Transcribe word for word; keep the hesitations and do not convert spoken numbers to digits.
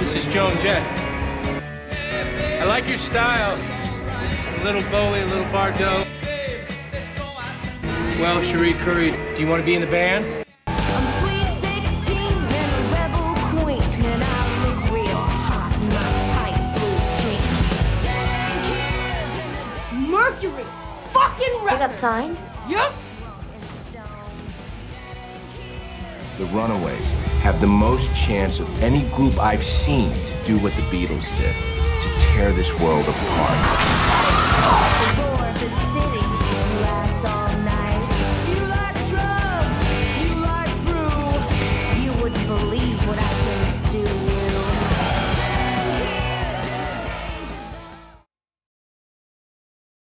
This is Joan Jett. I like your style. A little Bowie, a little Bardot. Well, Cherie Curry, do you want to be in the band? I'm sweet sixteen and a rebel queen, and I look real hot in my tight blue jeans. Mercury! Fucking You got records! signed? Yup! The Runaways have the most chance of any group I've seen to do what the Beatles did, to tear this world apart.